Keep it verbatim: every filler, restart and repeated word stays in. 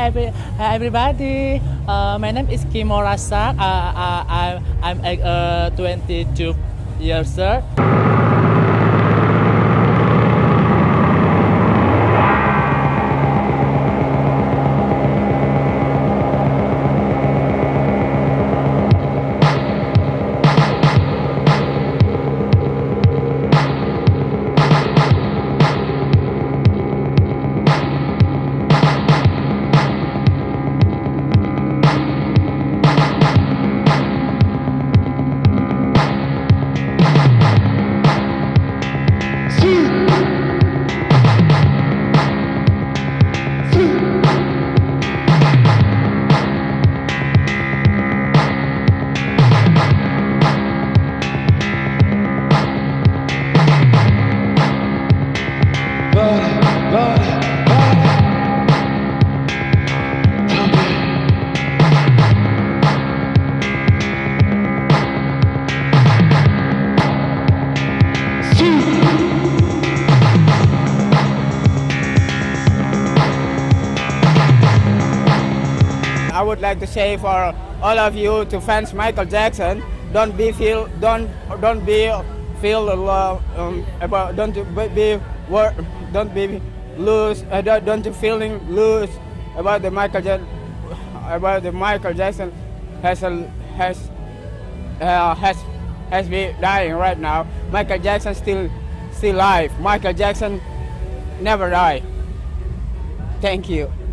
every, hi everybody. Uh, my name is Kimo Rasak. Uh, uh, I, I'm uh, twenty-two years old. I would like to say for all of you to fans Michael Jackson, don't be feel don't don't be feel uh, um, about don't be don't be lose uh, don't, don't feeling lose about the Michael Jackson about the Michael Jackson has a, has uh, has has been dying right now. Michael Jackson still still alive. Michael Jackson never die. Thank you.